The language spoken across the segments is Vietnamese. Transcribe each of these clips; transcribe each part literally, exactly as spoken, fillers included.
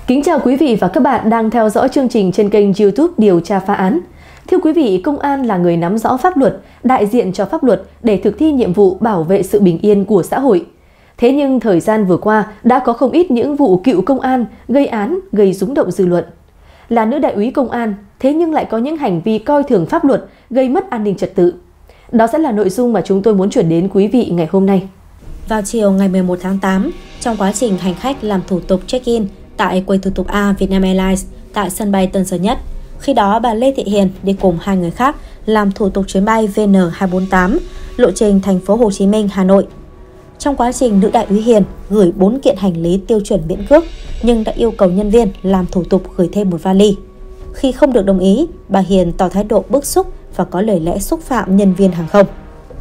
Kính chào quý vị và các bạn đang theo dõi chương trình trên kênh YouTube Điều tra phá án. Thưa quý vị, công an là người nắm rõ pháp luật, đại diện cho pháp luật để thực thi nhiệm vụ bảo vệ sự bình yên của xã hội. Thế nhưng thời gian vừa qua đã có không ít những vụ cựu công an gây án, gây rúng động dư luận. Là nữ đại úy công an, thế nhưng lại có những hành vi coi thường pháp luật, gây mất an ninh trật tự. Đó sẽ là nội dung mà chúng tôi muốn chuyển đến quý vị ngày hôm nay. Vào chiều ngày mười một tháng tám, trong quá trình hành khách làm thủ tục check-in tại quầy thủ tục A Vietnam Airlines tại sân bay Tân Sơn Nhất, khi đó bà Lê Thị Hiền đi cùng hai người khác làm thủ tục chuyến bay V N hai bốn tám, lộ trình thành phố Hồ Chí Minh, Hà Nội. Trong quá trình nữ đại úy Hiền gửi bốn kiện hành lý tiêu chuẩn miễn cước, nhưng đã yêu cầu nhân viên làm thủ tục gửi thêm một vali. Khi không được đồng ý, bà Hiền tỏ thái độ bức xúc và có lời lẽ xúc phạm nhân viên hàng không.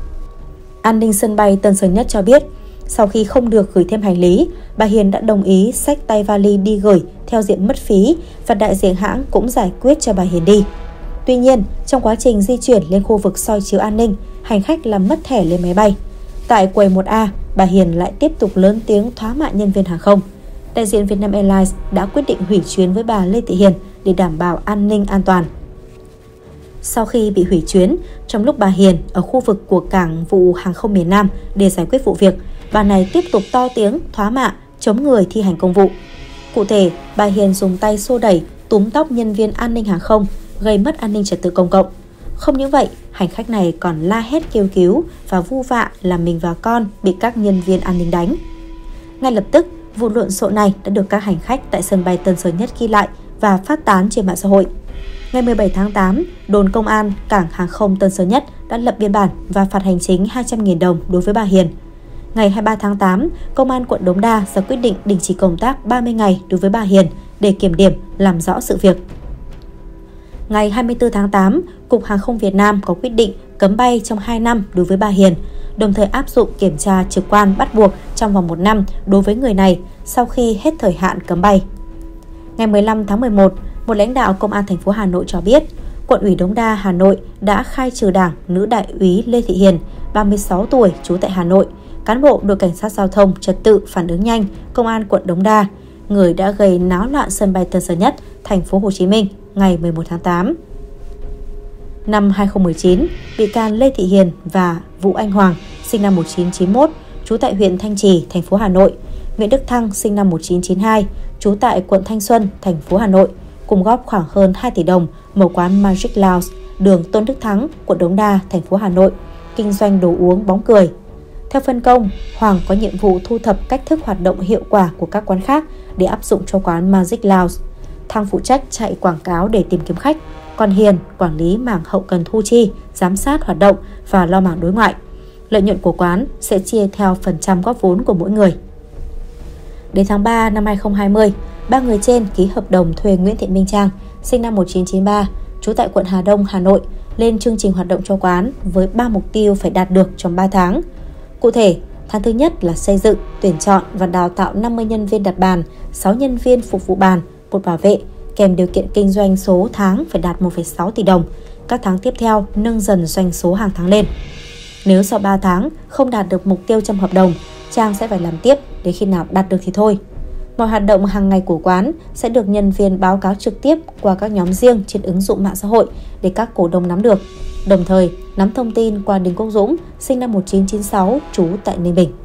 An ninh sân bay Tân Sơn Nhất cho biết, sau khi không được gửi thêm hành lý, bà Hiền đã đồng ý xách tay vali đi gửi theo diện mất phí và đại diện hãng cũng giải quyết cho bà Hiền đi. Tuy nhiên, trong quá trình di chuyển lên khu vực soi chiếu an ninh, hành khách làm mất thẻ lên máy bay. Tại quầy một A, bà Hiền lại tiếp tục lớn tiếng thóa mạ nhân viên hàng không. Đại diện Vietnam Airlines đã quyết định hủy chuyến với bà Lê Thị Hiền để đảm bảo an ninh an toàn. Sau khi bị hủy chuyến, trong lúc bà Hiền ở khu vực của cảng vụ hàng không miền Nam để giải quyết vụ việc, bà này tiếp tục to tiếng, thóa mạ, chống người thi hành công vụ. Cụ thể, bà Hiền dùng tay xô đẩy, túm tóc nhân viên an ninh hàng không, gây mất an ninh trật tự công cộng. Không những vậy, hành khách này còn la hét kêu cứu và vu vạ là mình và con bị các nhân viên an ninh đánh. Ngay lập tức, vụ lộn xộn này đã được các hành khách tại sân bay Tân Sơn Nhất ghi lại và phát tán trên mạng xã hội. Ngày mười bảy tháng tám, đồn công an cảng hàng không Tân Sơn Nhất đã lập biên bản và phạt hành chính hai trăm nghìn đồng đối với bà Hiền. Ngày hai mươi ba tháng tám, Công an quận Đống Đa ra quyết định đình chỉ công tác ba mươi ngày đối với bà Hiền để kiểm điểm, làm rõ sự việc. Ngày hai mươi tư tháng tám, Cục Hàng không Việt Nam có quyết định cấm bay trong hai năm đối với bà Hiền, đồng thời áp dụng kiểm tra trực quan bắt buộc trong vòng một năm đối với người này sau khi hết thời hạn cấm bay. Ngày mười lăm tháng mười một, một lãnh đạo Công an thành phố Hà Nội cho biết, Quận ủy Đống Đa, Hà Nội đã khai trừ đảng nữ đại úy Lê Thị Hiền, ba mươi sáu tuổi, trú tại Hà Nội, cán bộ đội cảnh sát giao thông trật tự phản ứng nhanh, Công an quận Đống Đa, người đã gây náo loạn sân bay Tân Sơn Nhất, thành phố Hồ Chí Minh ngày mười một tháng tám. Năm hai nghìn không trăm mười chín, bị can Lê Thị Hiền và Vũ Anh Hoàng, sinh năm một nghìn chín trăm chín mươi mốt, trú tại huyện Thanh Trì, thành phố Hà Nội, Nguyễn Đức Thăng, sinh năm một nghìn chín trăm chín mươi hai, trú tại quận Thanh Xuân, thành phố Hà Nội, cùng góp khoảng hơn hai tỷ đồng mở quán Magic Lounge, đường Tôn Đức Thắng, quận Đống Đa, thành phố Hà Nội, kinh doanh đồ uống bóng cười. Theo phân công, Hoàng có nhiệm vụ thu thập cách thức hoạt động hiệu quả của các quán khác để áp dụng cho quán Magic Lounge. Thăng phụ trách chạy quảng cáo để tìm kiếm khách, còn Hiền quản lý mảng hậu cần thu chi, giám sát hoạt động và lo mảng đối ngoại. Lợi nhuận của quán sẽ chia theo phần trăm góp vốn của mỗi người. Đến tháng ba năm hai nghìn không trăm hai mươi, ba người trên ký hợp đồng thuê Nguyễn Thị Minh Trang, sinh năm một nghìn chín trăm chín mươi ba, trú tại quận Hà Đông, Hà Nội, lên chương trình hoạt động cho quán với ba mục tiêu phải đạt được trong ba tháng. Cụ thể, tháng thứ nhất là xây dựng, tuyển chọn và đào tạo năm mươi nhân viên đặt bàn, sáu nhân viên phục vụ bàn, một bảo vệ, kèm điều kiện kinh doanh số tháng phải đạt một phẩy sáu tỷ đồng. Các tháng tiếp theo nâng dần doanh số hàng tháng lên. Nếu sau ba tháng không đạt được mục tiêu trong hợp đồng, Trang sẽ phải làm tiếp đến khi nào đạt được thì thôi. Mọi hoạt động hàng ngày của quán sẽ được nhân viên báo cáo trực tiếp qua các nhóm riêng trên ứng dụng mạng xã hội để các cổ đông nắm được. Đồng thời, nắm thông tin qua Đinh Quốc Dũng, sinh năm một nghìn chín trăm chín mươi sáu, trú tại Ninh Bình.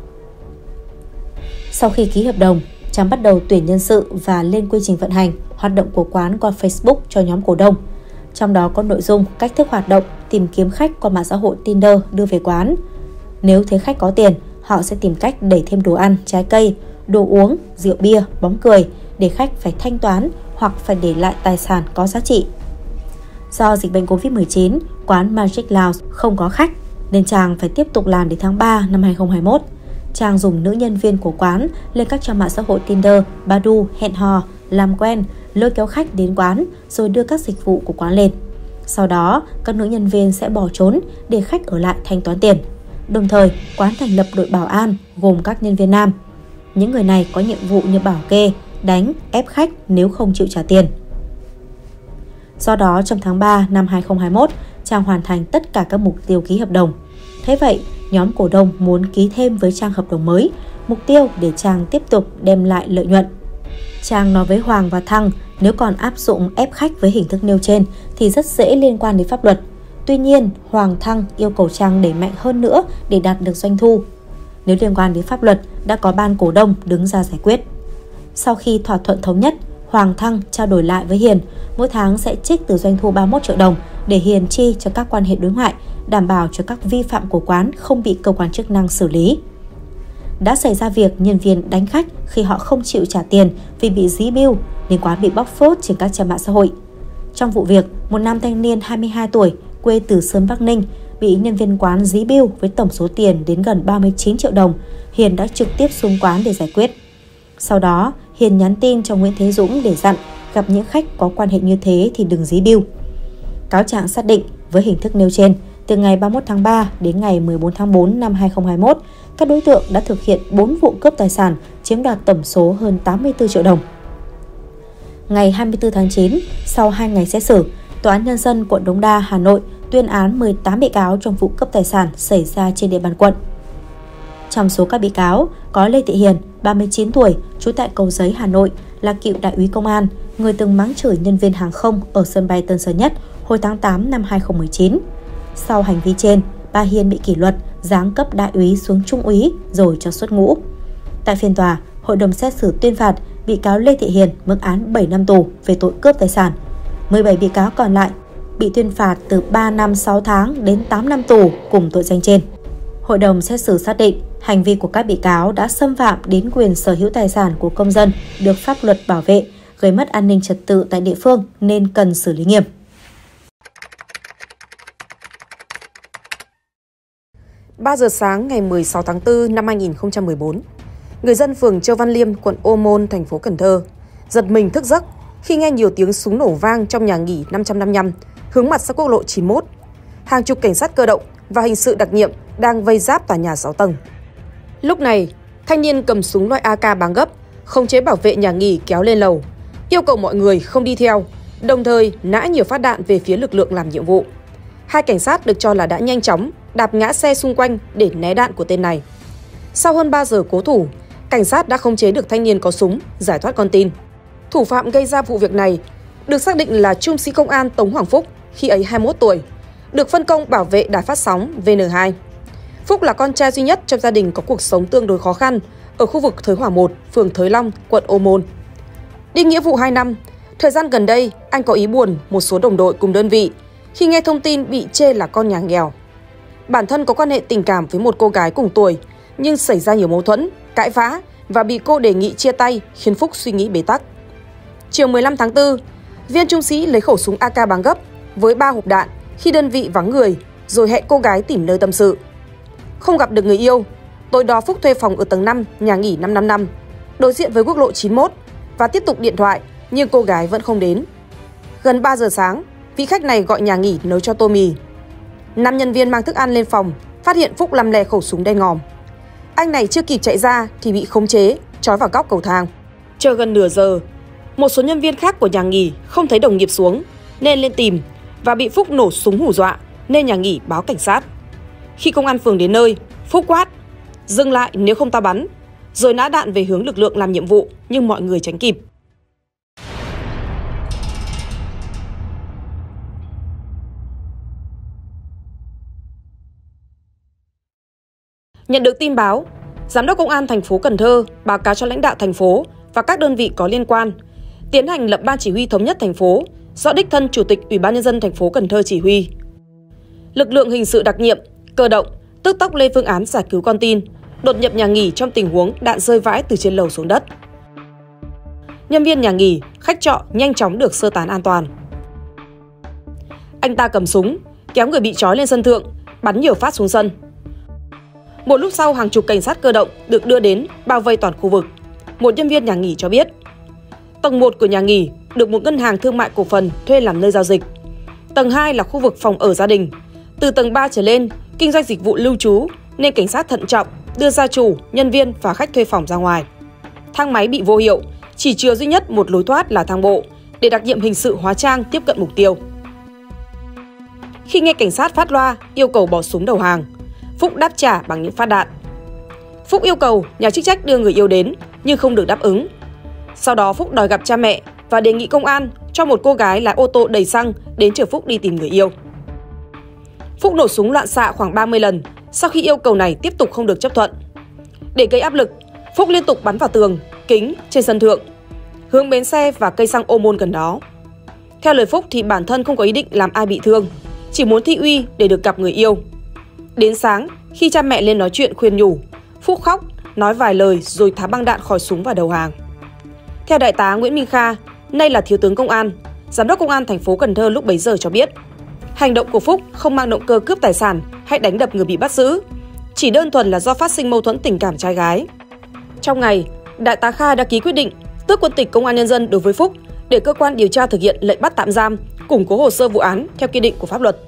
Sau khi ký hợp đồng, Trang bắt đầu tuyển nhân sự và lên quy trình vận hành, hoạt động của quán qua Facebook cho nhóm cổ đông. Trong đó có nội dung, cách thức hoạt động, tìm kiếm khách qua mạng xã hội Tinder đưa về quán. Nếu thấy khách có tiền, họ sẽ tìm cách đẩy thêm đồ ăn, trái cây, đồ uống, rượu bia, bóng cười để khách phải thanh toán hoặc phải để lại tài sản có giá trị. Do dịch bệnh Covid mười chín, quán Magic Lounge không có khách nên Trang phải tiếp tục làm đến tháng ba năm hai nghìn không trăm hai mươi mốt. Trang dùng nữ nhân viên của quán lên các trang mạng xã hội Tinder, Badoo, hẹn hò, làm quen, lôi kéo khách đến quán rồi đưa các dịch vụ của quán lên. Sau đó, các nữ nhân viên sẽ bỏ trốn để khách ở lại thanh toán tiền. Đồng thời, quán thành lập đội bảo an gồm các nhân viên nam. Những người này có nhiệm vụ như bảo kê, đánh, ép khách nếu không chịu trả tiền. Do đó, trong tháng ba năm hai nghìn không trăm hai mươi mốt, Trang hoàn thành tất cả các mục tiêu ký hợp đồng. Thế vậy, nhóm cổ đông muốn ký thêm với Trang hợp đồng mới, mục tiêu để Trang tiếp tục đem lại lợi nhuận. Trang nói với Hoàng và Thăng nếu còn áp dụng ép khách với hình thức nêu trên thì rất dễ liên quan đến pháp luật. Tuy nhiên, Hoàng Thăng yêu cầu Trang đẩy mạnh hơn nữa để đạt được doanh thu. Nếu liên quan đến pháp luật, đã có ban cổ đông đứng ra giải quyết. Sau khi thỏa thuận thống nhất, Hoàng Thăng trao đổi lại với Hiền, mỗi tháng sẽ trích từ doanh thu ba mươi mốt triệu đồng để Hiền chi cho các quan hệ đối ngoại, đảm bảo cho các vi phạm của quán không bị cơ quan chức năng xử lý. Đã xảy ra việc nhân viên đánh khách khi họ không chịu trả tiền vì bị dí bill nên quán bị bóc phốt trên các trang mạng xã hội. Trong vụ việc, một nam thanh niên hai mươi hai tuổi, quê từ Sơn Bắc Ninh, bị nhân viên quán dí bill với tổng số tiền đến gần ba mươi chín triệu đồng, Hiền đã trực tiếp xuống quán để giải quyết. Sau đó, Hiền nhắn tin cho Nguyễn Thế Dũng để dặn gặp những khách có quan hệ như thế thì đừng dí bill. Cáo trạng xác định với hình thức nêu trên, từ ngày ba mươi mốt tháng ba đến ngày mười bốn tháng tư năm hai nghìn không trăm hai mươi mốt, các đối tượng đã thực hiện bốn vụ cướp tài sản, chiếm đoạt tổng số hơn tám mươi tư triệu đồng. Ngày hai mươi tư tháng chín, sau hai ngày xét xử, Tòa án Nhân dân quận Đống Đa, Hà Nội tuyên án mười tám bị cáo trong vụ cướp tài sản xảy ra trên địa bàn quận. Trong số các bị cáo có Lê Thị Hiền, ba mươi chín tuổi, trú tại Cầu Giấy, Hà Nội, là cựu đại úy công an, người từng mắng chửi nhân viên hàng không ở sân bay Tân Sơn Nhất hồi tháng tám năm hai nghìn không trăm mười chín. Sau hành vi trên, bà Hiền bị kỷ luật, giáng cấp đại úy xuống trung úy rồi cho xuất ngũ. Tại phiên tòa, hội đồng xét xử tuyên phạt bị cáo Lê Thị Hiền mức án bảy năm tù về tội cướp tài sản. mười bảy bị cáo còn lại bị tuyên phạt từ ba năm sáu tháng đến tám năm tù cùng tội danh trên. Hội đồng xét xử xác định hành vi của các bị cáo đã xâm phạm đến quyền sở hữu tài sản của công dân được pháp luật bảo vệ, gây mất an ninh trật tự tại địa phương nên cần xử lý nghiêm. ba giờ sáng ngày mười sáu tháng tư năm hai nghìn không trăm mười bốn, người dân phường Châu Văn Liêm, quận Ô Môn, thành phố Cần Thơ giật mình thức giấc khi nghe nhiều tiếng súng nổ vang trong nhà nghỉ năm trăm năm mươi lăm hướng mặt sang quốc lộ chín mươi mốt. Hàng chục cảnh sát cơ động và hình sự đặc nhiệm đang vây giáp tòa nhà sáu tầng. Lúc này, thanh niên cầm súng loại a ca báng gấp, khống chế bảo vệ nhà nghỉ kéo lên lầu, yêu cầu mọi người không đi theo, đồng thời nã nhiều phát đạn về phía lực lượng làm nhiệm vụ. Hai cảnh sát được cho là đã nhanh chóng đạp ngã xe xung quanh để né đạn của tên này. Sau hơn ba giờ cố thủ, cảnh sát đã khống chế được thanh niên có súng, giải thoát con tin. Thủ phạm gây ra vụ việc này được xác định là trung sĩ công an Tống Hoàng Phúc, khi ấy hai mươi mốt tuổi, được phân công bảo vệ đài phát sóng vê en hai. Phúc là con trai duy nhất trong gia đình có cuộc sống tương đối khó khăn ở khu vực Thới Hỏa một, phường Thới Long, quận Ô Môn. Đi nghĩa vụ hai năm, thời gian gần đây anh có ý buồn một số đồng đội cùng đơn vị khi nghe thông tin bị chê là con nhà nghèo. Bản thân có quan hệ tình cảm với một cô gái cùng tuổi nhưng xảy ra nhiều mâu thuẫn, cãi vã và bị cô đề nghị chia tay khiến Phúc suy nghĩ bế tắc. Chiều mười lăm tháng tư, viên trung sĩ lấy khẩu súng a ca báng gấp với ba hộp đạn khi đơn vị vắng người rồi hẹn cô gái tìm nơi tâm sự. Không gặp được người yêu, tối đó Phúc thuê phòng ở tầng năm nhà nghỉ năm năm năm, đối diện với quốc lộ chín mươi mốt và tiếp tục điện thoại nhưng cô gái vẫn không đến. Gần ba giờ sáng, vị khách này gọi nhà nghỉ nấu cho tô mì. Năm nhân viên mang thức ăn lên phòng, phát hiện Phúc lăm le khẩu súng đen ngòm. Anh này chưa kịp chạy ra thì bị khống chế, trói vào góc cầu thang. Chờ gần nửa giờ, một số nhân viên khác của nhà nghỉ không thấy đồng nghiệp xuống nên lên tìm và bị Phúc nổ súng hù dọa nên nhà nghỉ báo cảnh sát. Khi công an phường đến nơi, Phúc quát: "Dừng lại nếu không ta bắn", rồi nã đạn về hướng lực lượng làm nhiệm vụ nhưng mọi người tránh kịp. Nhận được tin báo, Giám đốc Công an thành phố Cần Thơ báo cáo cho lãnh đạo thành phố và các đơn vị có liên quan tiến hành lập ban chỉ huy thống nhất thành phố do đích thân Chủ tịch Ủy ban nhân dân thành phố Cần Thơ chỉ huy. Lực lượng hình sự đặc nhiệm, cơ động tức tốc lên phương án giải cứu con tin, đột nhập nhà nghỉ trong tình huống đạn rơi vãi từ trên lầu xuống đất. Nhân viên nhà nghỉ, khách trọ nhanh chóng được sơ tán an toàn. Anh ta cầm súng, kéo người bị trói lên sân thượng, bắn nhiều phát xuống sân. Một lúc sau, hàng chục cảnh sát cơ động được đưa đến bao vây toàn khu vực. Một nhân viên nhà nghỉ cho biết, tầng một của nhà nghỉ được một ngân hàng thương mại cổ phần thuê làm nơi giao dịch. Tầng hai là khu vực phòng ở gia đình. Từ tầng ba trở lên, kinh doanh dịch vụ lưu trú nên cảnh sát thận trọng đưa gia chủ, nhân viên và khách thuê phòng ra ngoài. Thang máy bị vô hiệu, chỉ chứa duy nhất một lối thoát là thang bộ để đặc nhiệm hình sự hóa trang tiếp cận mục tiêu. Khi nghe cảnh sát phát loa yêu cầu bỏ súng đầu hàng, Phúc đáp trả bằng những phát đạn. Phúc yêu cầu nhà chức trách đưa người yêu đến nhưng không được đáp ứng. Sau đó Phúc đòi gặp cha mẹ và đề nghị công an cho một cô gái lái ô tô đầy xăng đến chở Phúc đi tìm người yêu. Phúc nổ súng loạn xạ khoảng ba mươi lần sau khi yêu cầu này tiếp tục không được chấp thuận. Để gây áp lực, Phúc liên tục bắn vào tường, kính trên sân thượng, hướng bến xe và cây xăng Ô Môn gần đó. Theo lời Phúc thì bản thân không có ý định làm ai bị thương, chỉ muốn thị uy để được gặp người yêu. Đến sáng, khi cha mẹ lên nói chuyện khuyên nhủ, Phúc khóc, nói vài lời rồi thả băng đạn khỏi súng và đầu hàng. Theo Đại tá Nguyễn Minh Kha, nay là Thiếu tướng Công an, Giám đốc Công an thành phố Cần Thơ lúc bấy giờ cho biết, hành động của Phúc không mang động cơ cướp tài sản hay đánh đập người bị bắt giữ, chỉ đơn thuần là do phát sinh mâu thuẫn tình cảm trai gái. Trong ngày, Đại tá Kha đã ký quyết định tước quân tịch Công an Nhân dân đối với Phúc để cơ quan điều tra thực hiện lệnh bắt tạm giam, củng cố hồ sơ vụ án theo quy định của pháp luật.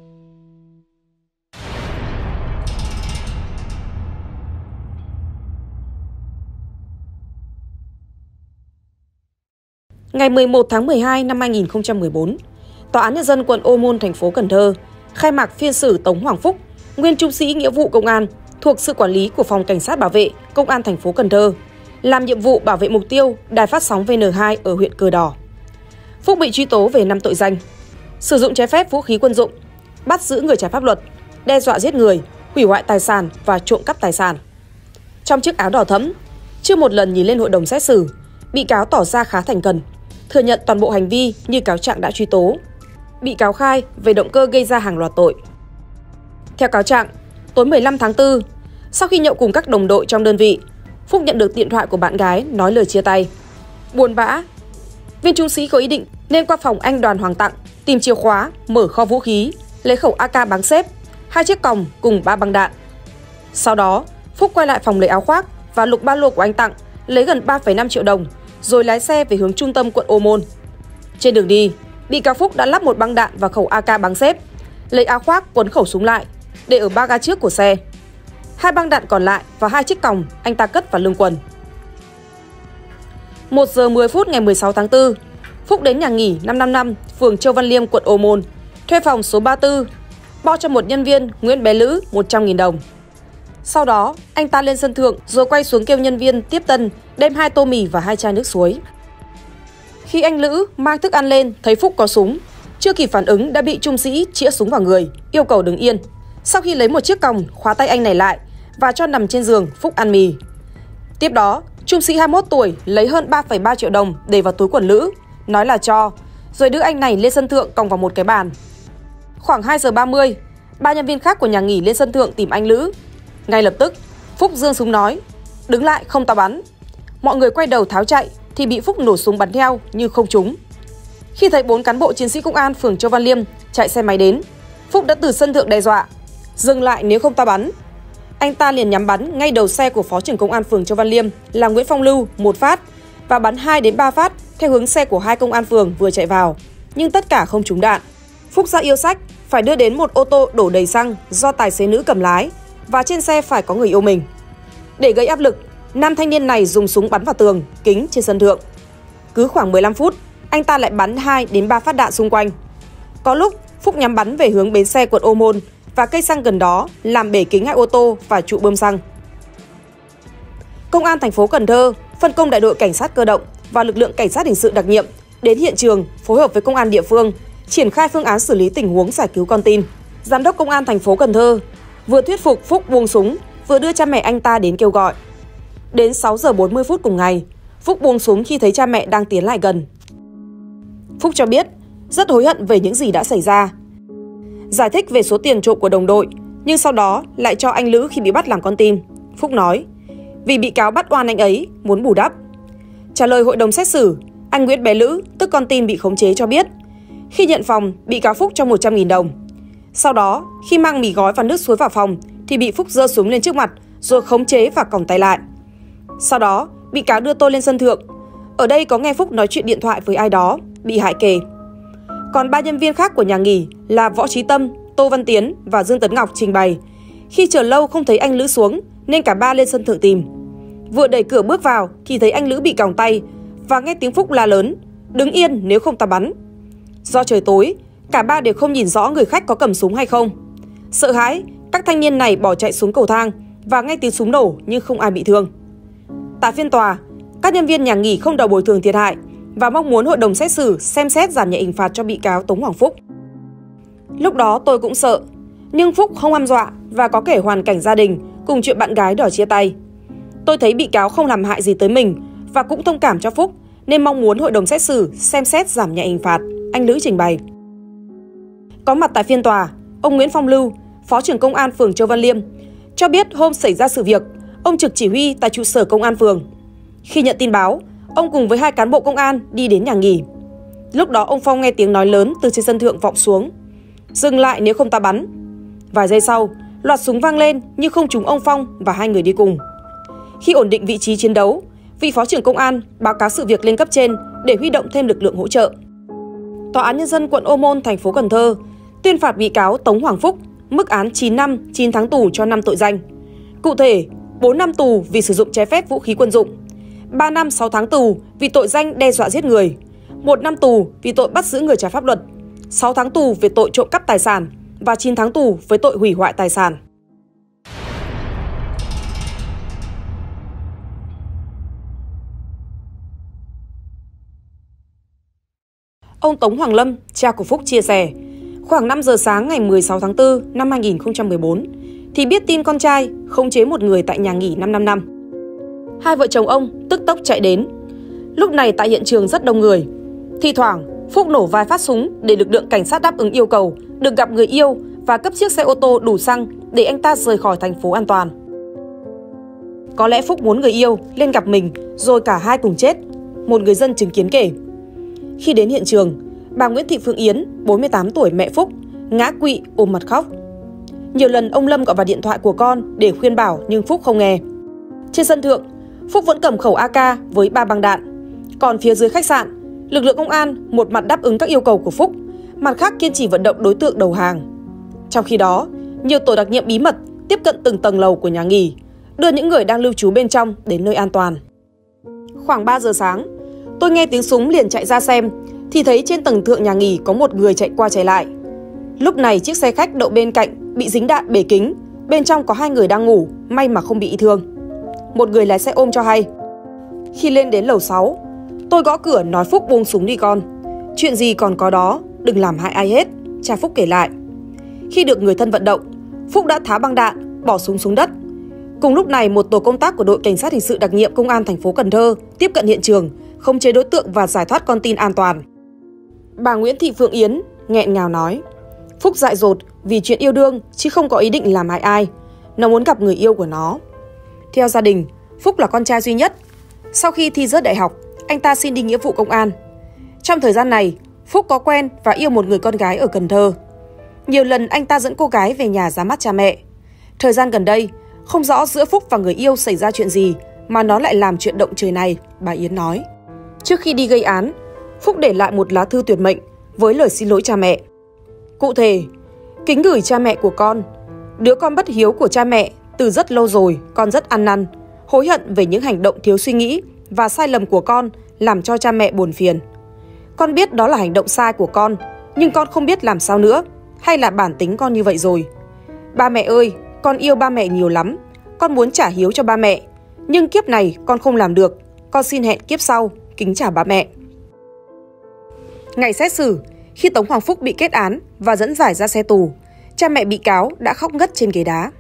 Ngày mười một tháng mười hai năm hai nghìn không trăm mười bốn, Tòa án Nhân dân quận Ô Môn, thành phố Cần Thơ khai mạc phiên xử Tống Hoàng Phúc, nguyên trung sĩ nghĩa vụ công an thuộc sự quản lý của Phòng Cảnh sát Bảo vệ Công an thành phố Cần Thơ, làm nhiệm vụ bảo vệ mục tiêu đài phát sóng vê en hai ở huyện Cờ Đỏ. Phúc bị truy tố về năm tội danh: sử dụng trái phép vũ khí quân dụng, bắt giữ người trái pháp luật, đe dọa giết người, hủy hoại tài sản và trộm cắp tài sản. Trong chiếc áo đỏ thẫm, chưa một lần nhìn lên hội đồng xét xử, bị cáo tỏ ra khá thành khẩn, thừa nhận toàn bộ hành vi như cáo trạng đã truy tố. Bị cáo khai về động cơ gây ra hàng loạt tội. Theo cáo trạng, tối mười lăm tháng tư, sau khi nhậu cùng các đồng đội trong đơn vị, Phúc nhận được điện thoại của bạn gái nói lời chia tay. Buồn bã, viên trung sĩ có ý định nên qua phòng anh Đoàn Hoàng Tặng tìm chìa khóa, mở kho vũ khí, lấy khẩu a ca báng xếp, hai chiếc còng cùng ba băng đạn. Sau đó, Phúc quay lại phòng lấy áo khoác và lục ba lô của anh Tặng, lấy gần ba phẩy năm triệu đồng, rồi lái xe về hướng trung tâm quận Ô Môn. Trên đường đi, bị cáo Phúc đã lắp một băng đạn vào khẩu a ca báng xếp, lấy áo khoác quấn khẩu súng lại, để ở ba ga trước của xe. Hai băng đạn còn lại và hai chiếc còng anh ta cất vào lưng quần. một giờ mười phút ngày mười sáu tháng tư, Phúc đến nhà nghỉ năm năm năm, phường Châu Văn Liêm, quận Ô Môn, thuê phòng số ba mươi tư, bo cho một nhân viên Nguyễn Bé Lữ một trăm nghìn đồng. Sau đó, anh ta lên sân thượng rồi quay xuống kêu nhân viên tiếp tân đem hai tô mì và hai chai nước suối. Khi anh Lữ mang thức ăn lên thấy Phúc có súng, chưa kịp phản ứng đã bị trung sĩ chĩa súng vào người, yêu cầu đứng yên. Sau khi lấy một chiếc còng khóa tay anh này lại và cho nằm trên giường, Phúc ăn mì. Tiếp đó, trung sĩ hai mươi mốt tuổi lấy hơn ba phẩy ba triệu đồng để vào túi quần Lữ, nói là cho, rồi đưa anh này lên sân thượng còng vào một cái bàn. Khoảng hai giờ ba mươi, ba nhân viên khác của nhà nghỉ lên sân thượng tìm anh Lữ. Ngay lập tức, Phúc giương súng nói, đứng lại không tao bắn. Mọi người quay đầu tháo chạy thì bị Phúc nổ súng bắn theo nhưng không trúng. Khi thấy bốn cán bộ chiến sĩ công an phường Châu Văn Liêm chạy xe máy đến, Phúc đã từ sân thượng đe dọa, dừng lại nếu không tao bắn. Anh ta liền nhắm bắn ngay đầu xe của phó trưởng công an phường Châu Văn Liêm là Nguyễn Phong Lưu một phát và bắn hai đến ba phát theo hướng xe của hai công an phường vừa chạy vào, nhưng tất cả không trúng đạn. Phúc ra yêu sách phải đưa đến một ô tô đổ đầy xăng do tài xế nữ cầm lái và trên xe phải có người yêu mình. Để gây áp lực, nam thanh niên này dùng súng bắn vào tường, kính trên sân thượng. Cứ khoảng mười lăm phút, anh ta lại bắn hai đến ba phát đạn xung quanh. Có lúc, Phúc nhắm bắn về hướng bến xe quận Ô Môn và cây xăng gần đó làm bể kính hai ô tô và trụ bơm xăng. Công an thành phố Cần Thơ phân công đại đội cảnh sát cơ động và lực lượng cảnh sát hình sự đặc nhiệm đến hiện trường phối hợp với công an địa phương triển khai phương án xử lý tình huống giải cứu con tin. Giám đốc công an thành phố Cần Thơ vừa thuyết phục Phúc buông súng, vừa đưa cha mẹ anh ta đến kêu gọi. Đến sáu giờ bốn mươi phút cùng ngày, Phúc buông súng khi thấy cha mẹ đang tiến lại gần. Phúc cho biết rất hối hận về những gì đã xảy ra. Giải thích về số tiền trộm của đồng đội, nhưng sau đó lại cho anh Lữ khi bị bắt làm con tin. Phúc nói, vì bị cáo bắt oan anh ấy, muốn bù đắp. Trả lời hội đồng xét xử, anh Nguyễn Bé Lữ, tức con tin bị khống chế cho biết, khi nhận phòng, bị cáo Phúc cho một trăm nghìn đồng. Sau đó, khi mang mì gói và nước suối vào phòng, thì bị Phúc giơ súng lên trước mặt, rồi khống chế và còng tay lại. Sau đó, bị cáo đưa tôi lên sân thượng. Ở đây có nghe Phúc nói chuyện điện thoại với ai đó, bị hại kể. Còn ba nhân viên khác của nhà nghỉ là Võ Trí Tâm, Tô Văn Tiến và Dương Tấn Ngọc trình bày, khi chờ lâu không thấy anh Lữ xuống nên cả ba lên sân thượng tìm. Vừa đẩy cửa bước vào thì thấy anh Lữ bị còng tay và nghe tiếng Phúc la lớn, đứng yên nếu không ta bắn. Do trời tối, cả ba đều không nhìn rõ người khách có cầm súng hay không. Sợ hãi, các thanh niên này bỏ chạy xuống cầu thang và nghe tiếng súng nổ nhưng không ai bị thương. Tại phiên tòa, Các nhân viên nhà nghỉ không đòi bồi thường thiệt hại và mong muốn hội đồng xét xử xem xét giảm nhẹ hình phạt cho bị cáo Tống Hoàng Phúc. Lúc đó tôi cũng sợ, nhưng Phúc không hăm dọa và có kể hoàn cảnh gia đình cùng chuyện bạn gái đòi chia tay. Tôi thấy bị cáo không làm hại gì tới mình và cũng thông cảm cho Phúc, nên mong muốn hội đồng xét xử xem xét giảm nhẹ hình phạt, anh Lữ trình bày. Có mặt tại phiên tòa, ông Nguyễn Phong Lưu, Phó trưởng Công an phường Châu Văn Liêm, cho biết hôm xảy ra sự việc, ông trực chỉ huy tại trụ sở công an phường. Khi nhận tin báo, ông cùng với hai cán bộ công an đi đến nhà nghỉ. Lúc đó ông Phong nghe tiếng nói lớn từ trên sân thượng vọng xuống: "Dừng lại nếu không ta bắn." Vài giây sau, loạt súng vang lên nhưng không trúng ông Phong và hai người đi cùng. Khi ổn định vị trí chiến đấu, vị phó trưởng công an báo cáo sự việc lên cấp trên để huy động thêm lực lượng hỗ trợ. Tòa án Nhân dân quận Ô Môn, thành phố Cần Thơ tuyên phạt bị cáo Tống Hoàng Phúc mức án chín năm chín tháng tù cho năm tội danh. Cụ thể, bốn năm tù vì sử dụng trái phép vũ khí quân dụng, ba năm sáu tháng tù vì tội danh đe dọa giết người, một năm tù vì tội bắt giữ người trái pháp luật, sáu tháng tù về tội trộm cắp tài sản và chín tháng tù với tội hủy hoại tài sản. Ông Tống Hoàng Lâm, cha của Phúc chia sẻ, khoảng năm giờ sáng ngày mười sáu tháng tư năm hai nghìn không trăm mười bốn thì biết tin con trai khống chế một người tại nhà nghỉ năm năm năm. Hai vợ chồng ông tức tốc chạy đến. Lúc này tại hiện trường rất đông người. Thi thoảng, Phúc nổ vài phát súng để lực lượng cảnh sát đáp ứng yêu cầu được gặp người yêu và cấp chiếc xe ô tô đủ xăng để anh ta rời khỏi thành phố an toàn. Có lẽ Phúc muốn người yêu lên gặp mình rồi cả hai cùng chết, một người dân chứng kiến kể. Khi đến hiện trường, bà Nguyễn Thị Phương Yến, bốn mươi tám tuổi mẹ Phúc, ngã quỵ ôm mặt khóc. Nhiều lần ông Lâm gọi vào điện thoại của con để khuyên bảo nhưng Phúc không nghe. Trên sân thượng, Phúc vẫn cầm khẩu a ca với ba băng đạn. Còn phía dưới khách sạn, lực lượng công an một mặt đáp ứng các yêu cầu của Phúc, mặt khác kiên trì vận động đối tượng đầu hàng. Trong khi đó, nhiều tổ đặc nhiệm bí mật tiếp cận từng tầng lầu của nhà nghỉ, đưa những người đang lưu trú bên trong đến nơi an toàn. Khoảng ba giờ sáng, tôi nghe tiếng súng liền chạy ra xem, thì thấy trên tầng thượng nhà nghỉ có một người chạy qua chạy lại. Lúc này chiếc xe khách đậu bên cạnh bị dính đạn bể kính, bên trong có hai người đang ngủ, may mà không bị thương. Một người lái xe ôm cho hay: "Khi lên đến lầu sáu, tôi gõ cửa nói Phúc buông súng đi con. Chuyện gì còn có đó, đừng làm hại ai hết", cha Phúc kể lại. Khi được người thân vận động, Phúc đã tháo băng đạn, bỏ súng xuống đất. Cùng lúc này, một tổ công tác của đội cảnh sát hình sự đặc nhiệm công an thành phố Cần Thơ tiếp cận hiện trường, khống chế đối tượng và giải thoát con tin an toàn. Bà Nguyễn Thị Phương Yến nghẹn ngào nói: "Phúc dại dột vì chuyện yêu đương chứ không có ý định làm hại ai. Nó muốn gặp người yêu của nó." Theo gia đình, Phúc là con trai duy nhất. Sau khi thi rớt đại học, anh ta xin đi nghĩa vụ công an. Trong thời gian này, Phúc có quen và yêu một người con gái ở Cần Thơ. Nhiều lần anh ta dẫn cô gái về nhà ra mắt cha mẹ. Thời gian gần đây, không rõ giữa Phúc và người yêu xảy ra chuyện gì mà nó lại làm chuyện động trời này, bà Yến nói. Trước khi đi gây án, Phúc để lại một lá thư tuyệt mệnh với lời xin lỗi cha mẹ. Cụ thể: "Kính gửi cha mẹ của con, đứa con bất hiếu của cha mẹ từ rất lâu rồi, con rất ăn năn, hối hận về những hành động thiếu suy nghĩ và sai lầm của con làm cho cha mẹ buồn phiền. Con biết đó là hành động sai của con, nhưng con không biết làm sao nữa, hay là bản tính con như vậy rồi. Ba mẹ ơi, con yêu ba mẹ nhiều lắm, con muốn trả hiếu cho ba mẹ, nhưng kiếp này con không làm được, con xin hẹn kiếp sau, kính chào ba mẹ." Ngày xét xử, khi Tống Hoàng Phúc bị kết án và dẫn giải ra xe tù, cha mẹ bị cáo đã khóc ngất trên ghế đá.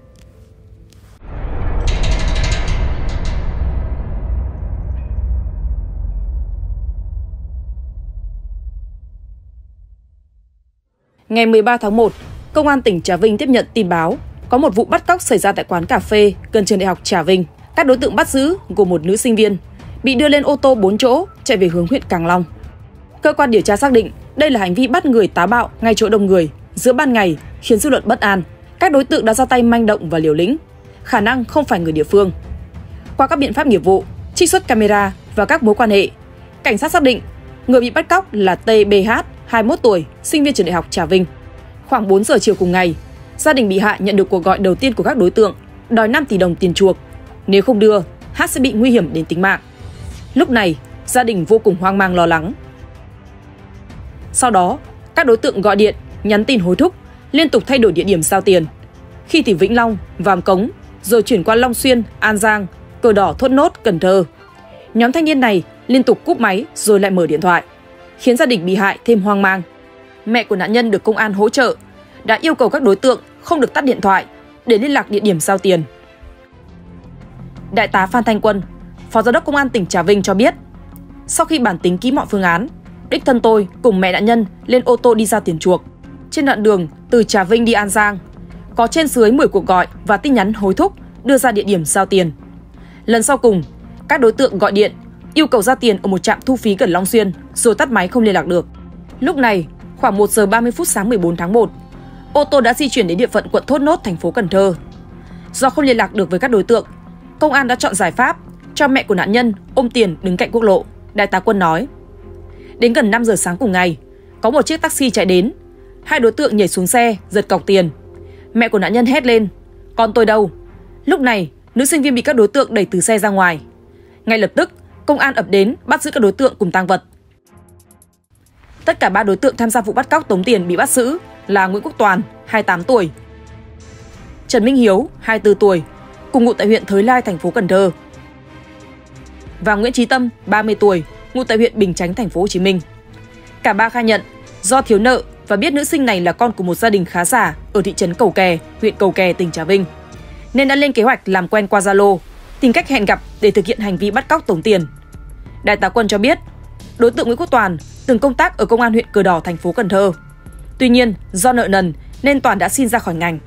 Ngày mười ba tháng một, Công an tỉnh Trà Vinh tiếp nhận tin báo có một vụ bắt cóc xảy ra tại quán cà phê gần trường đại học Trà Vinh. Các đối tượng bắt giữ gồm một nữ sinh viên bị đưa lên ô tô bốn chỗ chạy về hướng huyện Càng Long. Cơ quan điều tra xác định đây là hành vi bắt người táo bạo ngay chỗ đông người giữa ban ngày, khiến dư luận bất an. Các đối tượng đã ra tay manh động và liều lĩnh, khả năng không phải người địa phương. Qua các biện pháp nghiệp vụ, trích xuất camera và các mối quan hệ, cảnh sát xác định người bị bắt cóc là tê bê hát, hai mươi mốt tuổi, sinh viên trường đại học Trà Vinh. Khoảng bốn giờ chiều cùng ngày, gia đình bị hại nhận được cuộc gọi đầu tiên của các đối tượng đòi năm tỷ đồng tiền chuộc. Nếu không đưa, Hát sẽ bị nguy hiểm đến tính mạng. Lúc này, gia đình vô cùng hoang mang lo lắng. Sau đó, các đối tượng gọi điện, nhắn tin hối thúc, liên tục thay đổi địa điểm giao tiền. Khi thì Vĩnh Long, Vàm Cống, rồi chuyển qua Long Xuyên, An Giang, Cờ Đỏ, Thốt Nốt, Cần Thơ. Nhóm thanh niên này liên tục cúp máy rồi lại mở điện thoại, khiến gia đình bị hại thêm hoang mang. Mẹ của nạn nhân được công an hỗ trợ đã yêu cầu các đối tượng không được tắt điện thoại để liên lạc địa điểm giao tiền. Đại tá Phan Thanh Quân, Phó Giám đốc Công an tỉnh Trà Vinh cho biết, sau khi bàn tính kỹ mọi phương án, đích thân tôi cùng mẹ nạn nhân lên ô tô đi giao tiền chuộc. Trên đoạn đường từ Trà Vinh đi An Giang, có trên dưới mười cuộc gọi và tin nhắn hối thúc đưa ra địa điểm giao tiền. Lần sau cùng, các đối tượng gọi điện yêu cầu giao tiền ở một trạm thu phí gần Long Xuyên rồi tắt máy không liên lạc được. Lúc này, khoảng một giờ ba mươi phút sáng mười bốn tháng một, ô tô đã di chuyển đến địa phận quận Thốt Nốt, thành phố Cần Thơ. Do không liên lạc được với các đối tượng, công an đã chọn giải pháp cho mẹ của nạn nhân ôm tiền đứng cạnh quốc lộ. Đại tá Quân nói. Đến gần năm giờ sáng cùng ngày, có một chiếc taxi chạy đến. Hai đối tượng nhảy xuống xe, giật cọc tiền. Mẹ của nạn nhân hét lên, con tôi đâu? Lúc này, nữ sinh viên bị các đối tượng đẩy từ xe ra ngoài. Ngay lập tức, công an ập đến bắt giữ các đối tượng cùng tang vật. Tất cả ba đối tượng tham gia vụ bắt cóc tống tiền bị bắt giữ là Nguyễn Quốc Toàn, hai mươi tám tuổi, Trần Minh Hiếu, hai mươi tư tuổi, cùng ngụ tại huyện Thới Lai, thành phố Cần Thơ, và Nguyễn Chí Tâm, ba mươi tuổi, ngụ tại huyện Bình Chánh, thành phố Hồ Chí Minh. Cả ba khai nhận do thiếu nợ và biết nữ sinh này là con của một gia đình khá giả ở thị trấn Cầu Kè, huyện Cầu Kè, tỉnh Trà Vinh, nên đã lên kế hoạch làm quen qua Zalo, tìm cách hẹn gặp để thực hiện hành vi bắt cóc tống tiền. Đại tá Quân cho biết, đối tượng Nguyễn Quốc Toàn từng công tác ở công an huyện Cờ Đỏ, thành phố Cần Thơ. Tuy nhiên, do nợ nần nên Toàn đã xin ra khỏi ngành.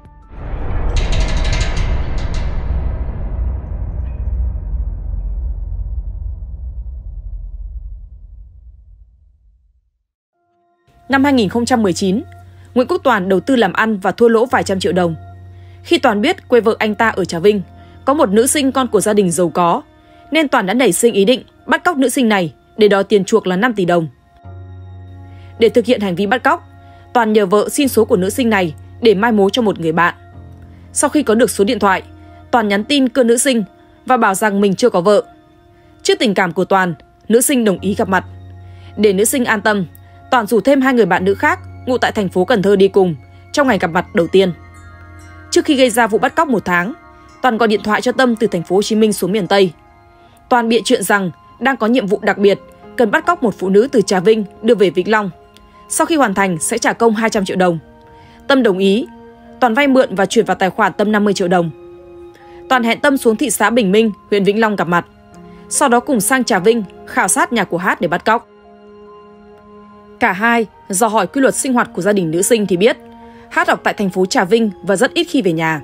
Năm hai nghìn không trăm mười chín, Nguyễn Quốc Toàn đầu tư làm ăn và thua lỗ vài trăm triệu đồng. Khi Toàn biết quê vợ anh ta ở Trà Vinh có một nữ sinh con của gia đình giàu có, nên Toàn đã nảy sinh ý định bắt cóc nữ sinh này để đòi tiền chuộc là năm tỷ đồng. Để thực hiện hành vi bắt cóc, Toàn nhờ vợ xin số của nữ sinh này để mai mối cho một người bạn. Sau khi có được số điện thoại, Toàn nhắn tin cưa nữ sinh và bảo rằng mình chưa có vợ. Trước tình cảm của Toàn, nữ sinh đồng ý gặp mặt. Để nữ sinh an tâm, Toàn rủ thêm hai người bạn nữ khác ngụ tại thành phố Cần Thơ đi cùng trong ngày gặp mặt đầu tiên. Trước khi gây ra vụ bắt cóc một tháng, Toàn gọi điện thoại cho Tâm từ thành phố Hồ Chí Minh xuống miền Tây. Toàn bịa chuyện rằng đang có nhiệm vụ đặc biệt cần bắt cóc một phụ nữ từ Trà Vinh đưa về Vĩnh Long. Sau khi hoàn thành sẽ trả công hai trăm triệu đồng. Tâm đồng ý. Toàn vay mượn và chuyển vào tài khoản Tâm năm mươi triệu đồng. Toàn hẹn Tâm xuống thị xã Bình Minh, huyện Vĩnh Long gặp mặt. Sau đó cùng sang Trà Vinh khảo sát nhà của Hát để bắt cóc. Cả hai dò hỏi quy luật sinh hoạt của gia đình nữ sinh thì biết Hát học tại thành phố Trà Vinh và rất ít khi về nhà.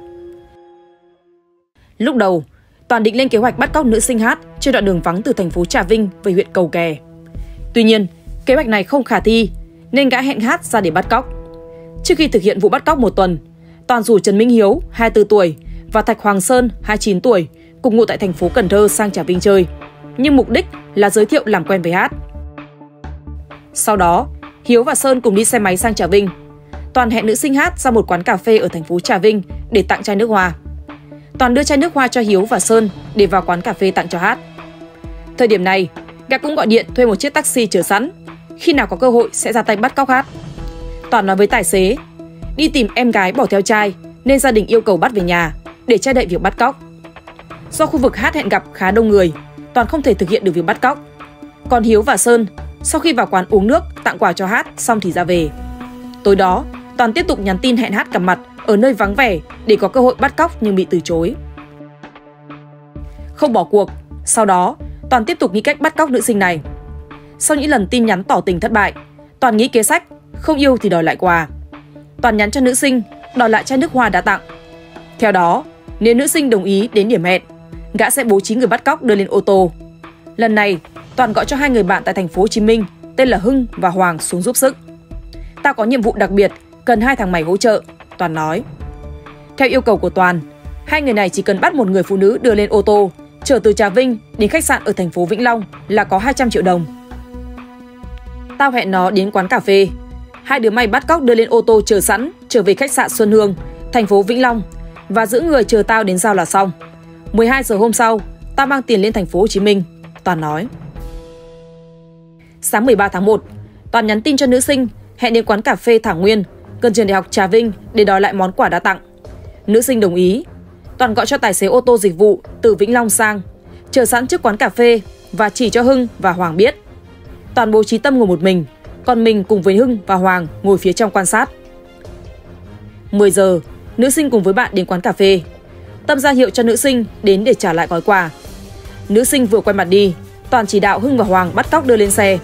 Lúc đầu, Toàn định lên kế hoạch bắt cóc nữ sinh Hát trên đoạn đường vắng từ thành phố Trà Vinh về huyện Cầu Kè. Tuy nhiên, kế hoạch này không khả thi nên gã hẹn Hát ra để bắt cóc. Trước khi thực hiện vụ bắt cóc một tuần, Toàn rủ Trần Minh Hiếu, hai mươi tư tuổi, và Thạch Hoàng Sơn, hai mươi chín tuổi, cùng ngụ tại thành phố Cần Thơ sang Trà Vinh chơi, nhưng mục đích là giới thiệu làm quen với Hát. Sau đó, Hiếu và Sơn cùng đi xe máy sang Trà Vinh. Toàn hẹn nữ sinh Hát ra một quán cà phê ở thành phố Trà Vinh để tặng chai nước hoa. Toàn đưa chai nước hoa cho Hiếu và Sơn để vào quán cà phê tặng cho Hát. Thời điểm này, gã cũng gọi điện thuê một chiếc taxi chờ sẵn, khi nào có cơ hội sẽ ra tay bắt cóc Hát. Toàn nói với tài xế, đi tìm em gái bỏ theo trai nên gia đình yêu cầu bắt về nhà để che đậy việc bắt cóc. Do khu vực Hát hẹn gặp khá đông người, Toàn không thể thực hiện được việc bắt cóc. Còn Hiếu và Sơn, sau khi vào quán uống nước, tặng quà cho Hát xong thì ra về. Tối đó, Toàn tiếp tục nhắn tin hẹn Hát gặp mặt ở nơi vắng vẻ để có cơ hội bắt cóc nhưng bị từ chối. Không bỏ cuộc, sau đó, Toàn tiếp tục nghĩ cách bắt cóc nữ sinh này. Sau những lần tin nhắn tỏ tình thất bại, Toàn nghĩ kế sách không yêu thì đòi lại quà. Toàn nhắn cho nữ sinh đòi lại chai nước hoa đã tặng. Theo đó, nếu nữ sinh đồng ý đến điểm hẹn, gã sẽ bố trí người bắt cóc đưa lên ô tô. Lần này, Toàn gọi cho hai người bạn tại thành phố Hồ Chí Minh tên là Hưng và Hoàng xuống giúp sức. Tao có nhiệm vụ đặc biệt, cần hai thằng mày hỗ trợ, Toàn nói. Theo yêu cầu của Toàn, hai người này chỉ cần bắt một người phụ nữ đưa lên ô tô, chở từ Trà Vinh đến khách sạn ở thành phố Vĩnh Long là có hai trăm triệu đồng. Tao hẹn nó đến quán cà phê. Hai đứa mày bắt cóc đưa lên ô tô chờ sẵn, trở về khách sạn Xuân Hương, thành phố Vĩnh Long và giữ người chờ tao đến giao là xong. mười hai giờ hôm sau, tao mang tiền lên thành phố Hồ Chí Minh, Toàn nói. Sáng mười ba tháng một, Toàn nhắn tin cho nữ sinh hẹn đến quán cà phê Thảo Nguyên, gần trường đại học Trà Vinh để đòi lại món quà đã tặng. Nữ sinh đồng ý. Toàn gọi cho tài xế ô tô dịch vụ từ Vĩnh Long sang, chờ sẵn trước quán cà phê và chỉ cho Hưng và Hoàng biết. Toàn bố trí Tâm ngồi một mình, còn mình cùng với Hưng và Hoàng ngồi phía trong quan sát. mười giờ, nữ sinh cùng với bạn đến quán cà phê. Tâm ra hiệu cho nữ sinh đến để trả lại gói quà. Nữ sinh vừa quay mặt đi, Toàn chỉ đạo Hưng và Hoàng bắt cóc đưa lên xe.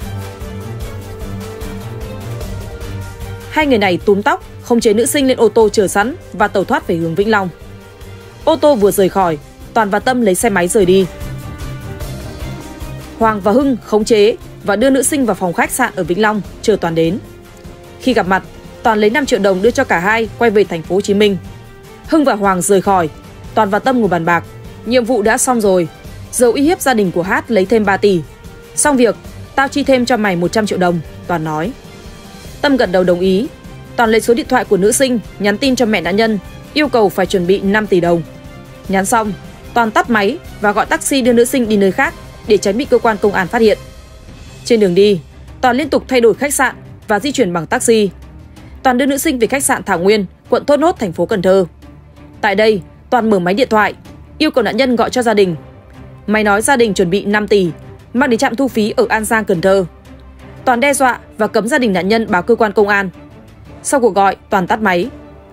Hai người này túm tóc, khống chế nữ sinh lên ô tô chờ sẵn và tẩu thoát về hướng Vĩnh Long. Ô tô vừa rời khỏi, Toàn và Tâm lấy xe máy rời đi. Hoàng và Hưng khống chế và đưa nữ sinh vào phòng khách sạn ở Vĩnh Long chờ Toàn đến. Khi gặp mặt, Toàn lấy năm triệu đồng đưa cho cả hai quay về thành phố Hồ Chí Minh. Hưng và Hoàng rời khỏi, Toàn và Tâm ngồi bàn bạc. Nhiệm vụ đã xong rồi, giờ uy hiếp gia đình của Hát lấy thêm ba tỷ. Xong việc, tao chi thêm cho mày một trăm triệu đồng, Toàn nói. Tâm gật đầu đồng ý. Toàn lấy số điện thoại của nữ sinh, nhắn tin cho mẹ nạn nhân, yêu cầu phải chuẩn bị năm tỷ đồng. Nhắn xong, Toàn tắt máy và gọi taxi đưa nữ sinh đi nơi khác để tránh bị cơ quan công an phát hiện. Trên đường đi, Toàn liên tục thay đổi khách sạn và di chuyển bằng taxi. Toàn đưa nữ sinh về khách sạn Thảo Nguyên, quận Thốt Nốt, thành phố Cần Thơ. Tại đây, Toàn mở máy điện thoại, yêu cầu nạn nhân gọi cho gia đình. Máy nói gia đình chuẩn bị năm tỷ, mang đến trạm thu phí ở An Giang, Cần Thơ. Toàn đe dọa và cấm gia đình nạn nhân báo cơ quan công an. Sau cuộc gọi, Toàn tắt máy.